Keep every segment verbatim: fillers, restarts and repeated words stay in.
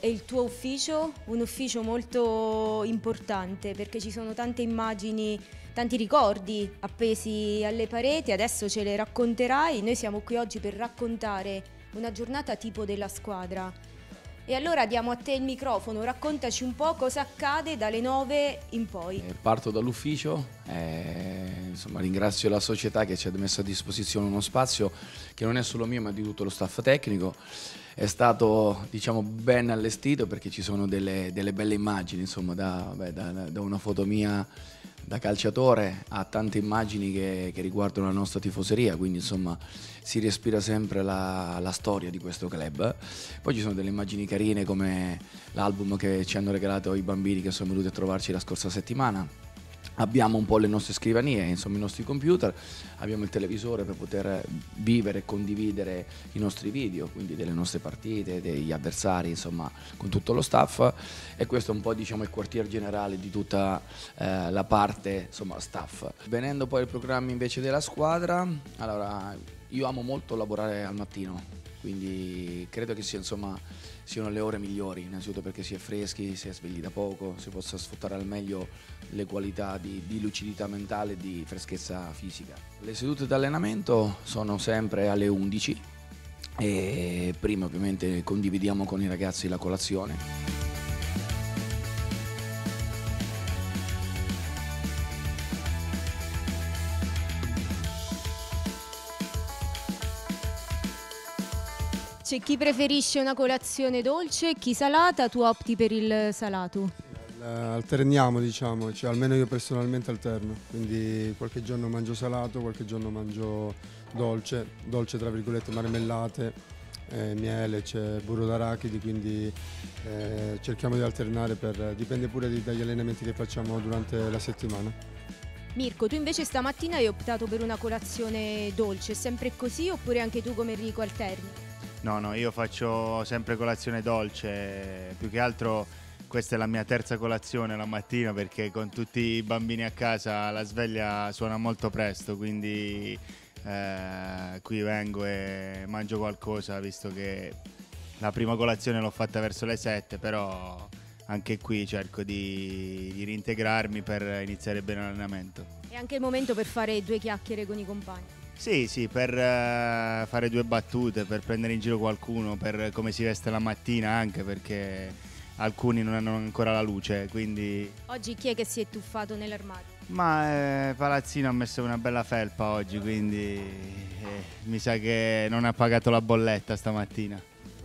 è il tuo ufficio, un ufficio molto importante perché ci sono tante immagini, tanti ricordi appesi alle pareti, adesso ce le racconterai. Noi siamo qui oggi per raccontare una giornata tipo della squadra. E allora diamo a te il microfono, raccontaci un po' cosa accade dalle nove in poi. Eh, parto dall'ufficio, eh, insomma ringrazio la società che ci ha messo a disposizione uno spazio che non è solo mio ma di tutto lo staff tecnico. È stato, diciamo, ben allestito perché ci sono delle, delle belle immagini, insomma, da, beh, da, da una foto mia da calciatore a tante immagini che, che riguardano la nostra tifoseria, quindi insomma si respira sempre la, la storia di questo club. Poi ci sono delle immagini carine come l'album che ci hanno regalato i bambini che sono venuti a trovarci la scorsa settimana. Abbiamo un po' le nostre scrivanie, insomma i nostri computer, abbiamo il televisore per poter vivere e condividere i nostri video, quindi delle nostre partite, degli avversari, insomma con tutto lo staff, e questo è un po', diciamo, il quartier generale di tutta eh, la parte, insomma, staff. Venendo poi ai programmi invece della squadra, allora io amo molto lavorare al mattino, quindi credo che sia, insomma, siano le ore migliori, innanzitutto perché si è freschi, si è svegli da poco, si possa sfruttare al meglio le qualità di, di lucidità mentale e di freschezza fisica. Le sedute d'allenamento sono sempre alle undici e prima ovviamente condividiamo con i ragazzi la colazione. C'è chi preferisce una colazione dolce e chi salata, tu opti per il salato? Alterniamo, diciamo, cioè almeno io personalmente alterno, quindi qualche giorno mangio salato, qualche giorno mangio dolce, dolce tra virgolette, marmellate, eh, miele, c'è burro d'arachidi, quindi eh, cerchiamo di alternare, per, dipende pure di, dagli allenamenti che facciamo durante la settimana. Mirko, tu invece stamattina hai optato per una colazione dolce, è sempre così oppure anche tu come Enrico alterni? No, no, io faccio sempre colazione dolce, più che altro questa è la mia terza colazione la mattina perché con tutti i bambini a casa la sveglia suona molto presto, quindi eh, qui vengo e mangio qualcosa, visto che la prima colazione l'ho fatta verso le sette, però anche qui cerco di, di reintegrarmi per iniziare bene l'allenamento. È anche il momento per fare due chiacchiere con i compagni. Sì, sì, per uh, fare due battute, per prendere in giro qualcuno, per come si veste la mattina anche, perché alcuni non hanno ancora la luce, quindi... Oggi chi è che si è tuffato nell'armadio? Ma eh, Palazzino ha messo una bella felpa oggi, quindi eh, mi sa che non ha pagato la bolletta stamattina.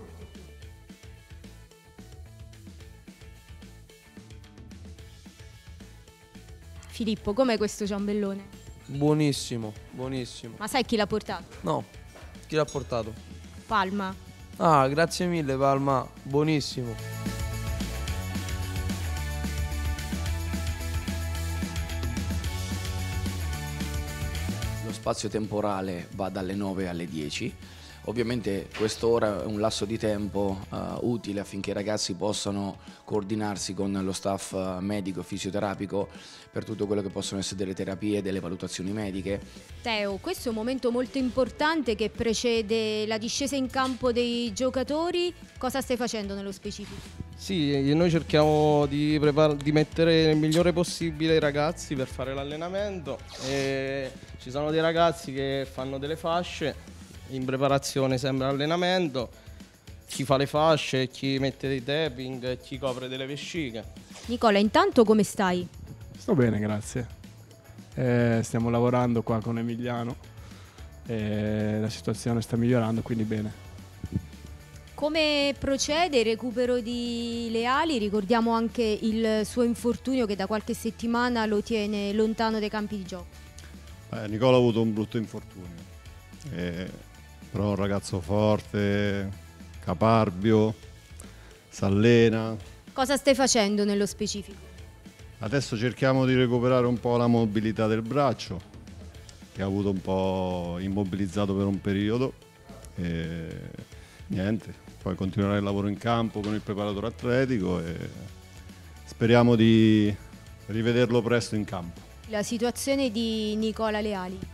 Filippo, com'è questo ciambellone? Buonissimo, buonissimo. Ma sai chi l'ha portato? No, chi l'ha portato? Palma. Ah, grazie mille Palma, buonissimo. Lo spazio temporale va dalle nove alle dieci. Ovviamente quest'ora è un lasso di tempo uh, utile affinché i ragazzi possano coordinarsi con lo staff uh, medico e fisioterapico per tutto quello che possono essere delle terapie, delle valutazioni mediche. Teo, questo è un momento molto importante che precede la discesa in campo dei giocatori. Cosa stai facendo nello specifico? Sì, noi cerchiamo di, prepar- di mettere il migliore possibile i ragazzi per fare l'allenamento. E ci sono dei ragazzi che fanno delle fasce in preparazione sempre all'allenamento, chi fa le fasce, chi mette dei tapping, chi copre delle vesciche. Nicola, intanto come stai? Sto bene, grazie. Eh, stiamo lavorando qua con Emiliano e la situazione sta migliorando, quindi bene. Come procede il recupero di Leali? Ricordiamo anche il suo infortunio che da qualche settimana lo tiene lontano dai campi di gioco. Eh, Nicola ha avuto un brutto infortunio. Eh... però è un ragazzo forte, caparbio, s'allena. Cosa stai facendo nello specifico? Adesso cerchiamo di recuperare un po' la mobilità del braccio, che ha avuto un po' immobilizzato per un periodo. E niente, poi continuerà il lavoro in campo con il preparatore atletico e speriamo di rivederlo presto in campo. La situazione di Nicola Leali?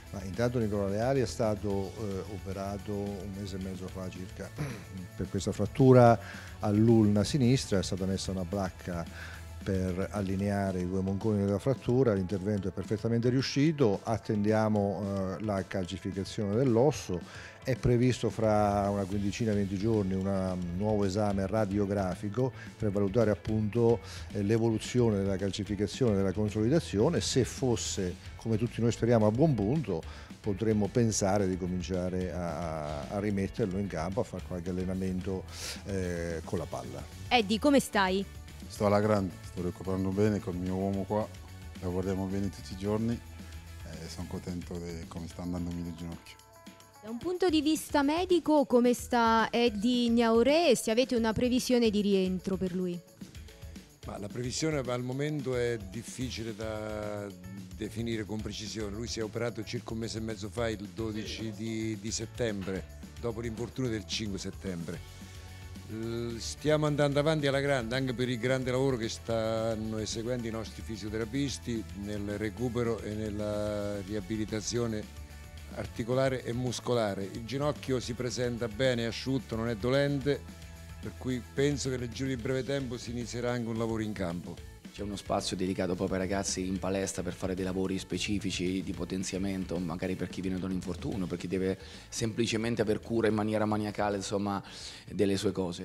Ma intanto Nicola Leali è stato eh, operato un mese e mezzo fa circa per questa frattura all'ulna sinistra, è stata messa una placca per allineare i due monconi della frattura, l'intervento è perfettamente riuscito, attendiamo eh, la calcificazione dell'osso, è previsto fra una quindicina venti giorni un nuovo esame radiografico per valutare appunto eh, l'evoluzione della calcificazione e della consolidazione. Se fosse, come tutti noi speriamo, a buon punto, potremmo pensare di cominciare a, a rimetterlo in campo, a fare qualche allenamento eh, con la palla. Eddie, come stai? Sto alla grande, sto recuperando bene col mio uomo qua, lavoriamo bene tutti i giorni e sono contento di come sta andando il mio ginocchio. Da un punto di vista medico, come sta Eddie Gnauré e se avete una previsione di rientro per lui? Ma la previsione al momento è difficile da definire con precisione. Lui si è operato circa un mese e mezzo fa, il dodici di, di settembre, dopo l'infortunio del cinque settembre. Stiamo andando avanti alla grande anche per il grande lavoro che stanno eseguendo i nostri fisioterapisti nel recupero e nella riabilitazione articolare e muscolare. Il ginocchio si presenta bene, è asciutto, non è dolente, per cui penso che nel giro di breve tempo si inizierà anche un lavoro in campo. C'è uno spazio dedicato proprio ai ragazzi in palestra per fare dei lavori specifici di potenziamento, magari per chi viene da un infortunio, per chi deve semplicemente aver cura in maniera maniacale, insomma, delle sue cose.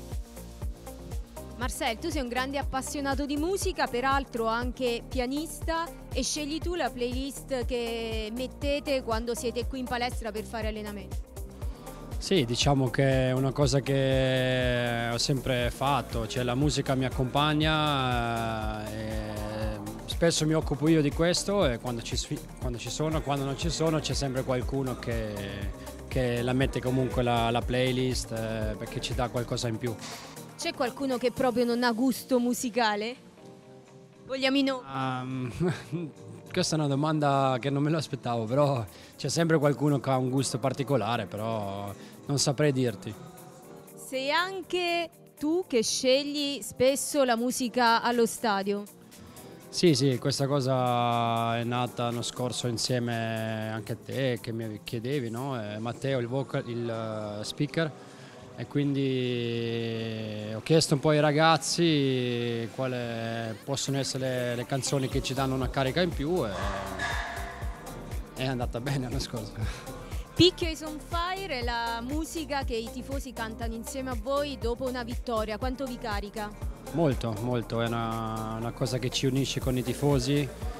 Marcel, tu sei un grande appassionato di musica, peraltro anche pianista, e scegli tu la playlist che mettete quando siete qui in palestra per fare allenamento. Sì, diciamo che è una cosa che ho sempre fatto, cioè la musica mi accompagna, e spesso mi occupo io di questo e quando ci, quando ci sono, quando non ci sono c'è sempre qualcuno che, che la mette comunque la, la playlist eh, perché ci dà qualcosa in più. C'è qualcuno che proprio non ha gusto musicale? Vogliamo i nomi? Um, questa è una domanda che non me l'aspettavo, però c'è sempre qualcuno che ha un gusto particolare, però non saprei dirti. Sei anche tu che scegli spesso la musica allo stadio? Sì, sì, questa cosa è nata l'anno scorso insieme anche a te, che mi chiedevi, no? Eh, Matteo, il, vocal, il uh, speaker, e quindi ho chiesto un po' ai ragazzi quali possono essere le, le canzoni che ci danno una carica in più e è andata bene l'anno scorso. Picchio is on fire è la musica che i tifosi cantano insieme a voi dopo una vittoria, quanto vi carica? Molto, molto, è una, una cosa che ci unisce con i tifosi,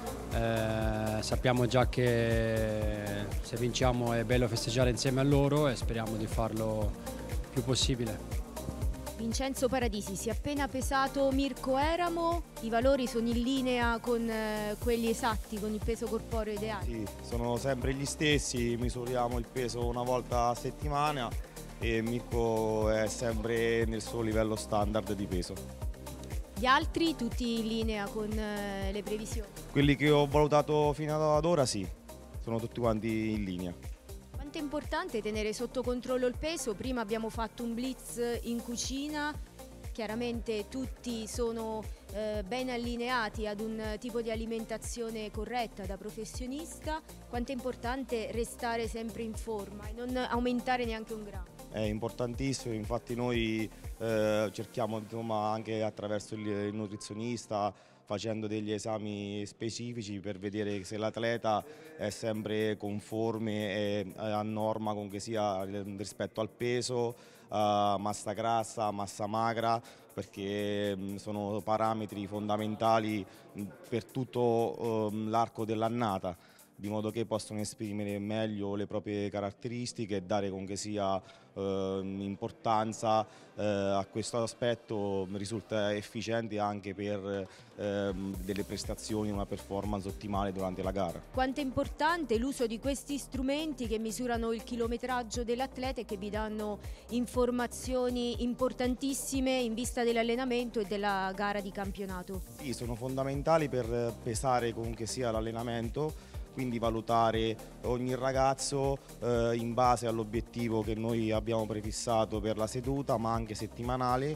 eh, sappiamo già che se vinciamo è bello festeggiare insieme a loro e speriamo di farlo più possibile. Vincenzo Paradisi, si è appena pesato Mirko Eramo, i valori sono in linea con eh, quelli esatti, con il peso corporeo ideale? Sì, sono sempre gli stessi, misuriamo il peso una volta a settimana e Mirko è sempre nel suo livello standard di peso. Gli altri tutti in linea con eh, le previsioni? Quelli che ho valutato fino ad ora sì, sono tutti quanti in linea. Quanto è importante tenere sotto controllo il peso? Prima abbiamo fatto un blitz in cucina, chiaramente tutti sono eh, ben allineati ad un tipo di alimentazione corretta da professionista. Quanto è importante restare sempre in forma e non aumentare neanche un grammo? È importantissimo, infatti noi eh, cerchiamo insomma, anche attraverso il, il nutrizionista, facendo degli esami specifici per vedere se l'atleta è sempre conforme e a norma con che sia rispetto al peso, a massa grassa, massa magra, perché sono parametri fondamentali per tutto l'arco dell'annata, di modo che possono esprimere meglio le proprie caratteristiche e dare con che sia eh, importanza eh, a questo aspetto. Risulta efficiente anche per eh, delle prestazioni, una performance ottimale durante la gara. Quanto è importante l'uso di questi strumenti che misurano il chilometraggio dell'atleta e che vi danno informazioni importantissime in vista dell'allenamento e della gara di campionato? Sì, sono fondamentali per pesare comunque sia l'allenamento, quindi valutare ogni ragazzo eh, in base all'obiettivo che noi abbiamo prefissato per la seduta, ma anche settimanale, di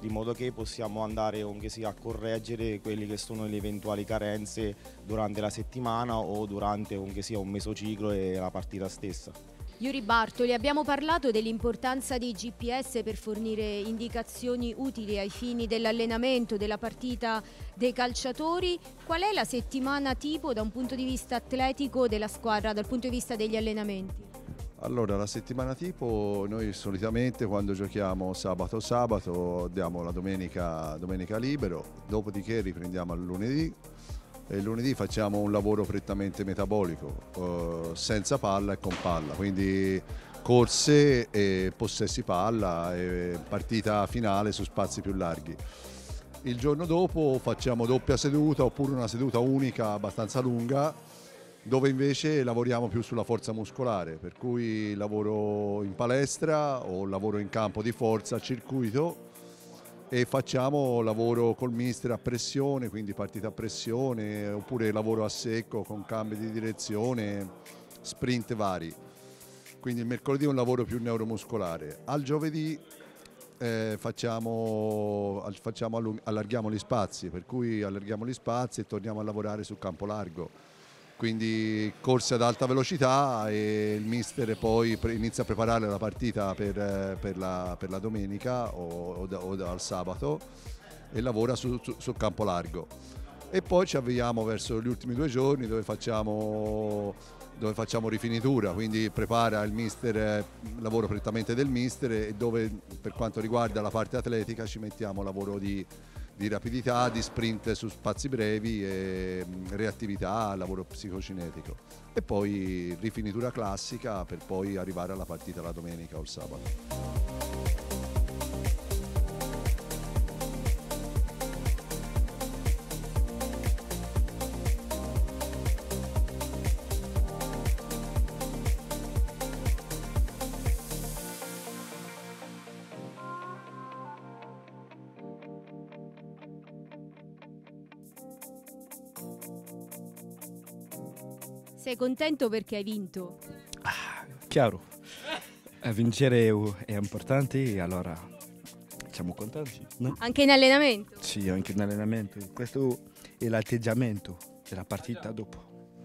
in modo che possiamo andare anche sia a correggere quelle che sono le eventuali carenze durante la settimana o durante anche sia un mesociclo e la partita stessa. Yuri Bartoli, abbiamo parlato dell'importanza dei G P S per fornire indicazioni utili ai fini dell'allenamento, della partita dei calciatori. Qual è la settimana tipo da un punto di vista atletico della squadra, dal punto di vista degli allenamenti? Allora, la settimana tipo noi solitamente quando giochiamo sabato sabato diamo la domenica, domenica libero, dopodiché riprendiamo il lunedì. E il lunedì facciamo un lavoro prettamente metabolico, eh, senza palla e con palla, quindi corse e possessi palla e partita finale su spazi più larghi. Il giorno dopo facciamo doppia seduta oppure una seduta unica abbastanza lunga, dove invece lavoriamo più sulla forza muscolare, per cui lavoro in palestra o lavoro in campo di forza a circuito, e facciamo lavoro col mister a pressione, quindi partita a pressione, oppure lavoro a secco con cambi di direzione, sprint vari. Quindi il mercoledì è un lavoro più neuromuscolare. Al giovedì eh, facciamo, facciamo, allarghiamo gli spazi, per cui allarghiamo gli spazi e torniamo a lavorare sul campo largo. Quindi corse ad alta velocità e il mister poi inizia a preparare la partita per, per, la, per la domenica o, o, o al sabato e lavora su, su, sul campo largo. E poi ci avviamo verso gli ultimi due giorni dove facciamo, dove facciamo rifinitura, quindi prepara il mister, lavoro prettamente del mister, e dove per quanto riguarda la parte atletica ci mettiamo lavoro di di rapidità, di sprint su spazi brevi, e reattività, lavoro psicocinetico, e poi rifinitura classica per poi arrivare alla partita la domenica o il sabato. Sei contento perché hai vinto? Ah, chiaro, a vincere è importante, allora siamo contenti, no? Anche in allenamento? Sì, anche in allenamento. Questo è l'atteggiamento della partita dopo.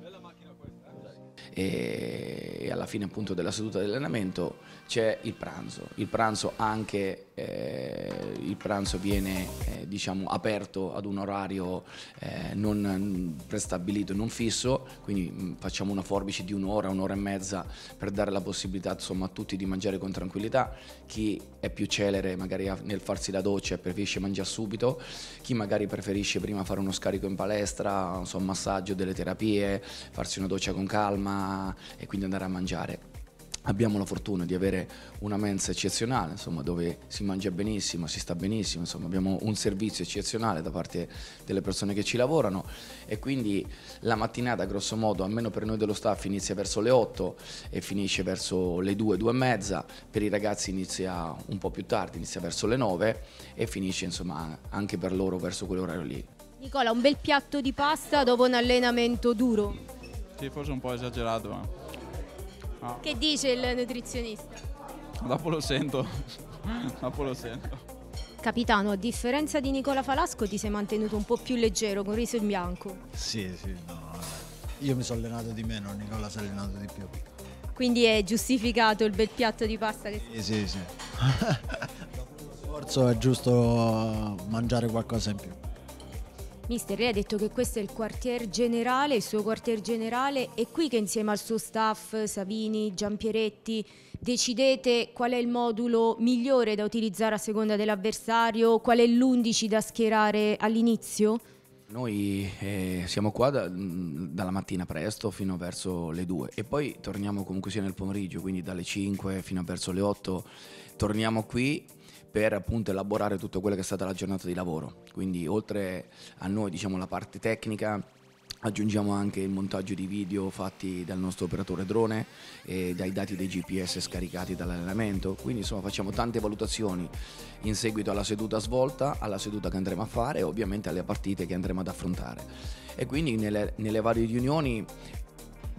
E alla fine appunto della seduta di allenamento c'è il pranzo. Il pranzo anche eh, il pranzo viene eh, diciamo aperto ad un orario eh, non prestabilito, non fisso, quindi mh, facciamo una forbice di un'ora, un'ora e mezza per dare la possibilità insomma a tutti di mangiare con tranquillità. Chi è più celere magari nel farsi la doccia e preferisce mangiare subito, chi magari preferisce prima fare uno scarico in palestra, insomma, un massaggio, delle terapie, farsi una doccia con calma e quindi andare a mangiare. Abbiamo la fortuna di avere una mensa eccezionale, insomma, dove si mangia benissimo, si sta benissimo, insomma, abbiamo un servizio eccezionale da parte delle persone che ci lavorano, e quindi la mattinata grosso modo, almeno per noi dello staff, inizia verso le otto e finisce verso le due, due e mezza. Per i ragazzi inizia un po' più tardi, inizia verso le nove e finisce insomma anche per loro verso quell'orario lì. Nicola, un bel piatto di pasta dopo un allenamento duro? Sì, forse un po' esagerato, ma... Ah. Che dice il nutrizionista? Dopo lo sento, dopo lo sento. Capitano, a differenza di Nicola Falasco ti sei mantenuto un po' più leggero, con riso in bianco. Sì, sì, no, io mi sono allenato di meno, Nicola si è allenato di più. Quindi è giustificato il bel piatto di pasta che... Sì, sì, sì. Dopo lo sforzo è giusto mangiare qualcosa in più. Mister, lei ha detto che questo è il quartier generale, il suo quartier generale, è qui che insieme al suo staff, Savini, Giampieretti, decidete qual è il modulo migliore da utilizzare a seconda dell'avversario, qual è l'undici da schierare all'inizio? Noi eh, siamo qua da, dalla mattina presto fino verso le due e poi torniamo comunque sia nel pomeriggio, quindi dalle cinque fino a verso le otto torniamo qui per appunto elaborare tutto quello che è stata la giornata di lavoro. Quindi oltre a noi, diciamo, la parte tecnica, aggiungiamo anche il montaggio di video fatti dal nostro operatore drone e dai dati dei G P S scaricati dall'allenamento. Quindi insomma facciamo tante valutazioni in seguito alla seduta svolta, alla seduta che andremo a fare e ovviamente alle partite che andremo ad affrontare. E quindi nelle, nelle varie riunioni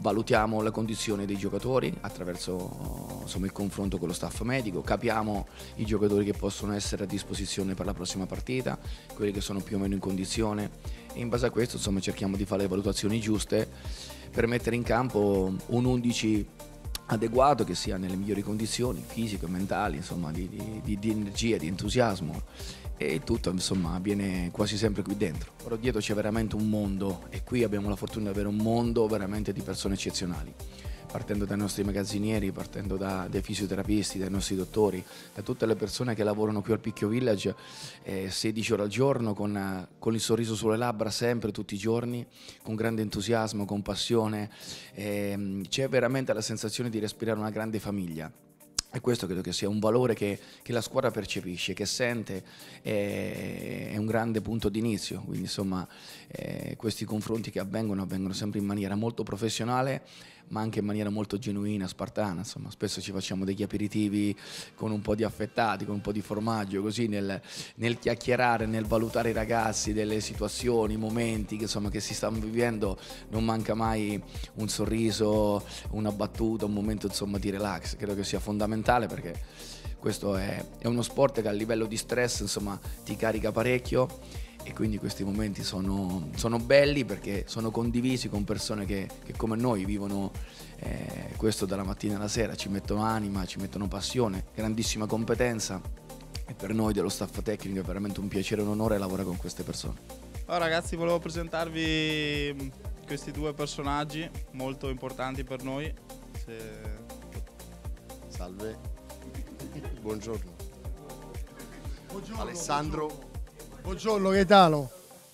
valutiamo le condizioni dei giocatori attraverso insomma, il confronto con lo staff medico, capiamo i giocatori che possono essere a disposizione per la prossima partita, quelli che sono più o meno in condizione, e in base a questo insomma, cerchiamo di fare le valutazioni giuste per mettere in campo un undici adeguato che sia nelle migliori condizioni fisiche, mentali, insomma, di, di, di energia, di entusiasmo, e tutto insomma avviene quasi sempre qui dentro. Però dietro c'è veramente un mondo, e qui abbiamo la fortuna di avere un mondo veramente di persone eccezionali, partendo dai nostri magazzinieri, partendo da, dai fisioterapisti, dai nostri dottori, da tutte le persone che lavorano qui al Picchio Village eh, sedici ore al giorno con, con il sorriso sulle labbra sempre, tutti i giorni, con grande entusiasmo, con passione. Eh, c'è veramente la sensazione di respirare una grande famiglia. E questo credo che sia un valore che, che la squadra percepisce, che sente, è, è un grande punto d'inizio. Quindi insomma eh, questi confronti che avvengono avvengono sempre in maniera molto professionale, ma anche in maniera molto genuina, spartana. Insomma, spesso ci facciamo degli aperitivi con un po' di affettati, con un po' di formaggio, così nel, nel chiacchierare, nel valutare i ragazzi, delle situazioni, momenti che, insomma, che si stanno vivendo. Non manca mai un sorriso, una battuta, un momento insomma, di relax. Credo che sia fondamentale, perché questo è, è uno sport che a livello di stress insomma, ti carica parecchio. E quindi questi momenti sono, sono belli perché sono condivisi con persone che, che come noi vivono eh, questo dalla mattina alla sera, ci mettono anima, ci mettono passione, grandissima competenza, e per noi dello staff tecnico è veramente un piacere e un onore lavorare con queste persone. Oh, ragazzi, volevo presentarvi questi due personaggi molto importanti per noi. Se... Salve, buongiorno. Buongiorno. Alessandro. Buongiorno Gaetano.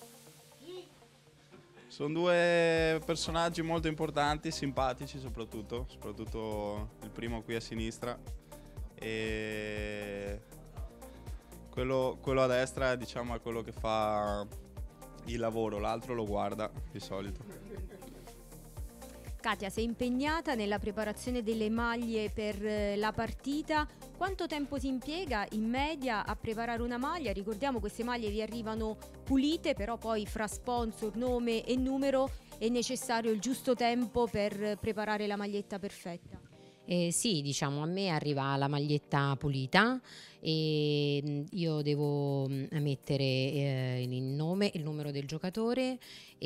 Sono due personaggi molto importanti, simpatici soprattutto, soprattutto il primo qui a sinistra, e quello, quello a destra diciamo è quello che fa il lavoro, l'altro lo guarda di solito. Katia, sei impegnata nella preparazione delle maglie per la partita. Quanto tempo si impiega in media a preparare una maglia? Ricordiamo, queste maglie vi arrivano pulite, però poi fra sponsor, nome e numero è necessario il giusto tempo per preparare la maglietta perfetta. Eh, sì, diciamo, a me arriva la maglietta pulita e io devo mettere eh, il nome, il numero del giocatore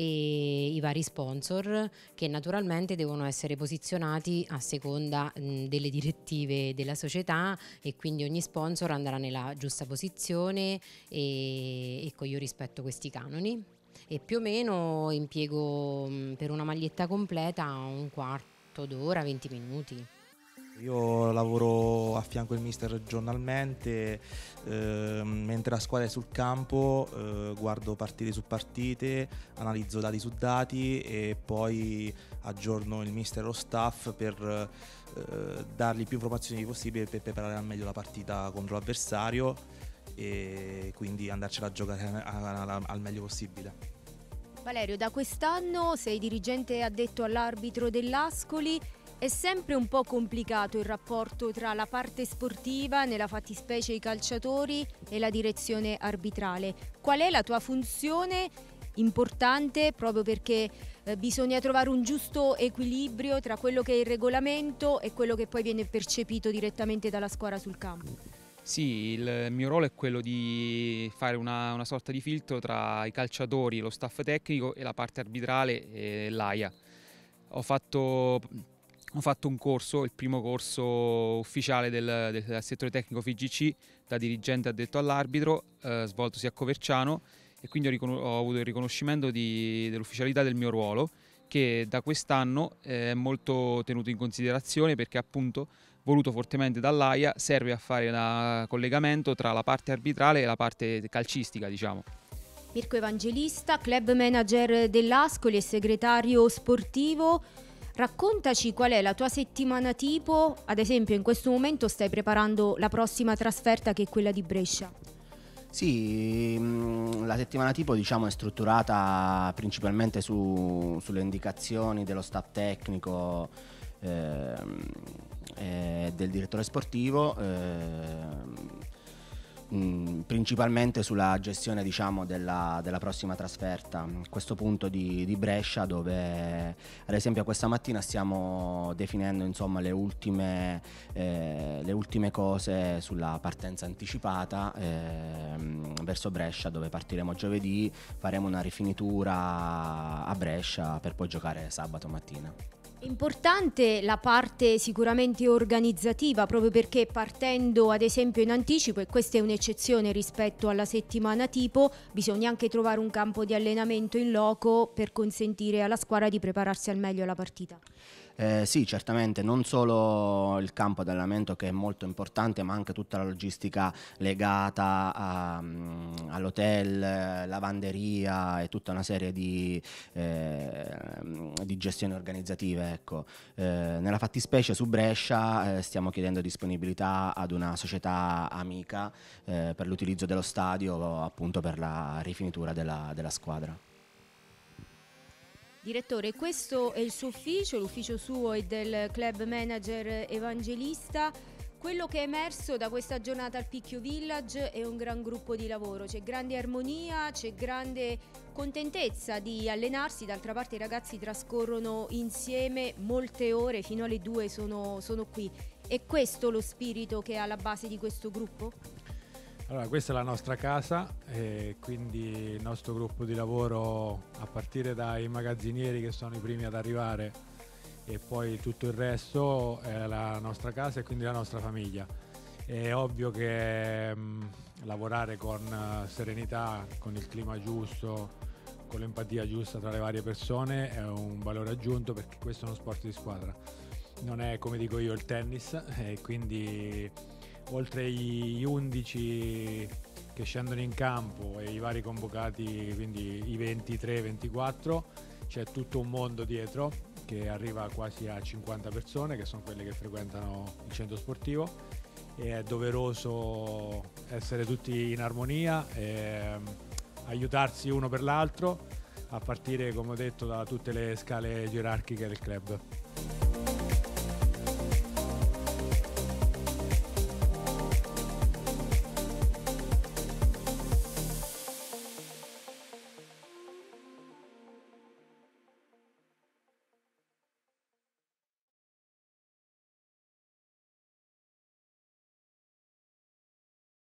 e i vari sponsor, che naturalmente devono essere posizionati a seconda mh, delle direttive della società, e quindi ogni sponsor andrà nella giusta posizione, e ecco, io rispetto questi canoni, e più o meno impiego mh, per una maglietta completa un quarto d'ora, venti minuti. Io lavoro a fianco del mister giornalmente, eh, mentre la squadra è sul campo, eh, guardo partite su partite, analizzo dati su dati e poi aggiorno il mister e lo staff per eh, dargli più informazioni possibili per preparare al meglio la partita contro l'avversario, e quindi andarcela a giocare al meglio possibile. Valerio, da quest'anno sei dirigente addetto all'arbitro dell'Ascoli. È sempre un po' complicato il rapporto tra la parte sportiva, nella fattispecie i calciatori, e la direzione arbitrale. Qual è la tua funzione importante, proprio perché eh, bisogna trovare un giusto equilibrio tra quello che è il regolamento e quello che poi viene percepito direttamente dalla squadra sul campo? Sì, il mio ruolo è quello di fare una, una sorta di filtro tra i calciatori, lo staff tecnico e la parte arbitrale e l'A I A. Ho fatto... Ho fatto un corso, il primo corso ufficiale del, del settore tecnico F I G C, da dirigente addetto all'arbitro, eh, svoltosi a Coverciano, e quindi ho, riconos- ho avuto il riconoscimento di, dell'ufficialità del mio ruolo, che da quest'anno eh, è molto tenuto in considerazione, perché appunto, voluto fortemente dall'A I A, serve a fare un collegamento tra la parte arbitrale e la parte calcistica, diciamo. Mirko Evangelista, club manager dell'Ascoli e segretario sportivo. Raccontaci qual è la tua settimana tipo. Ad esempio, in questo momento stai preparando la prossima trasferta, che è quella di Brescia. Sì, la settimana tipo diciamo è strutturata principalmente su, sulle indicazioni dello staff tecnico eh, e del direttore sportivo. Eh, mh, principalmente sulla gestione, diciamo, della, della prossima trasferta, a questo punto di, di Brescia, dove ad esempio questa mattina stiamo definendo, insomma, le ultime, eh, le ultime cose sulla partenza anticipata eh, verso Brescia, dove partiremo giovedì, faremo una rifinitura a Brescia per poi giocare sabato mattina. Importante la parte sicuramente organizzativa, proprio perché partendo ad esempio in anticipo, e questa è un'eccezione rispetto alla settimana tipo, bisogna anche trovare un campo di allenamento in loco per consentire alla squadra di prepararsi al meglio alla partita. Eh, sì, certamente, non solo il campo di allenamento, che è molto importante, ma anche tutta la logistica legata a, um, all'hotel, lavanderia e tutta una serie di, eh, di gestioni organizzative. Ecco. Eh, nella fattispecie su Brescia eh, stiamo chiedendo disponibilità ad una società amica eh, per l'utilizzo dello stadio, appunto per la rifinitura della, della squadra. Direttore, questo è il suo ufficio, l'ufficio suo e del club manager Evangelista. Quello che è emerso da questa giornata al Picchio Village è un gran gruppo di lavoro, c'è grande armonia, c'è grande contentezza di allenarsi, d'altra parte i ragazzi trascorrono insieme molte ore, fino alle due sono, sono qui. È questo lo spirito che è alla base di questo gruppo? Allora, questa è la nostra casa e quindi il nostro gruppo di lavoro, a partire dai magazzinieri che sono i primi ad arrivare e poi tutto il resto, è la nostra casa e quindi la nostra famiglia. È ovvio che mh, lavorare con uh, serenità, con il clima giusto, con l'empatia giusta tra le varie persone è un valore aggiunto, perché questo è uno sport di squadra. Non è, come dico io, il tennis, e quindi oltre gli undici che scendono in campo e i vari convocati, quindi i ventitré ventiquattro, c'è tutto un mondo dietro che arriva quasi a cinquanta persone, che sono quelle che frequentano il centro sportivo, e è doveroso essere tutti in armonia e aiutarsi uno per l'altro, a partire, come ho detto, da tutte le scale gerarchiche del club.